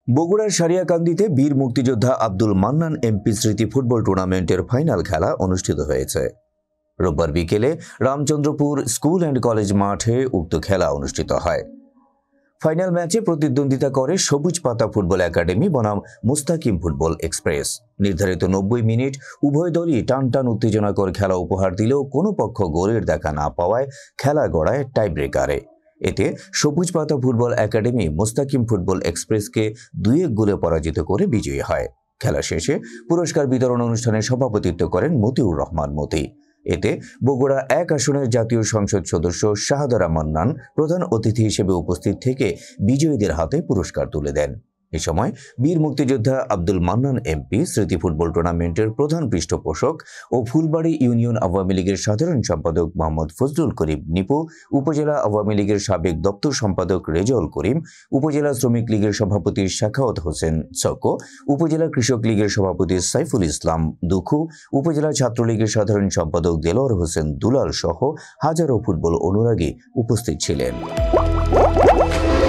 বগুড়ার সারিয়াকান্দিতে বীর মুক্তিযোদ্ধা আব্দুল মান্নান এমপি স্মৃতি ফুটবল টুর্নামেন্টের ফাইনাল খেলা অনুষ্ঠিত হয়েছে। রোববার বিকেলে রামচন্দ্রপুর স্কুল অ্যান্ড কলেজ মাঠে উক্ত খেলা অনুষ্ঠিত হয়। ফাইনাল ম্যাচে প্রতিদ্বন্দ্বিতা করে সবুজ পাতা ফুটবল একাডেমি বনাম মুস্তাকিম ফুটবল এক্সপ্রেস। নির্ধারিত 90 মিনিট উভয় দলই টান উত্তেজনাকর খেলা উপহার দিলেও কোনো পক্ষ গোলের দেখা না পাওয়ায় খেলা গড়ায় টাই ব্রেকারে। এতে সবুজ পাতা ফুটবল একাডেমি মুস্তাকিম ফুটবল এক্সপ্রেসকে 2-1 গোলে পরাজিত করে বিজয়ী হয়। খেলা শেষে পুরস্কার বিতরণ অনুষ্ঠানে সভাপতিত্ব করেন মতিউর রহমান মতি। এতে বগুড়া 1 আসনের জাতীয় সংসদ সদস্য শাহাদারা মান্নান প্রধান অতিথি হিসেবে উপস্থিত থেকে বিজয়ীদের হাতে পুরস্কার তুলে দেন। এ সময় বীর মুক্তিযোদ্ধা আব্দুল মান্নান এমপি স্মৃতি ফুটবল টুর্নামেন্টের প্রধান পৃষ্ঠপোষক ও ফুলবাড়ী ইউনিয়ন আওয়ামী লীগের সাধারণ সম্পাদক মোহাম্মদ ফজলুল করিম নিপু, উপজেলা আওয়ামী লীগের সাবেক দপ্তর সম্পাদক রেজাউল করিম, উপজেলা শ্রমিক লীগের সভাপতি শাখাওয়াত হোসেন চকো, উপজেলা কৃষক লীগের সভাপতি সাইফুল ইসলাম দুখু, উপজেলা ছাত্রলীগের সাধারণ সম্পাদক দেলোয়ার হোসেন দুলাল সহ হাজারো ফুটবল অনুরাগী উপস্থিত ছিলেন।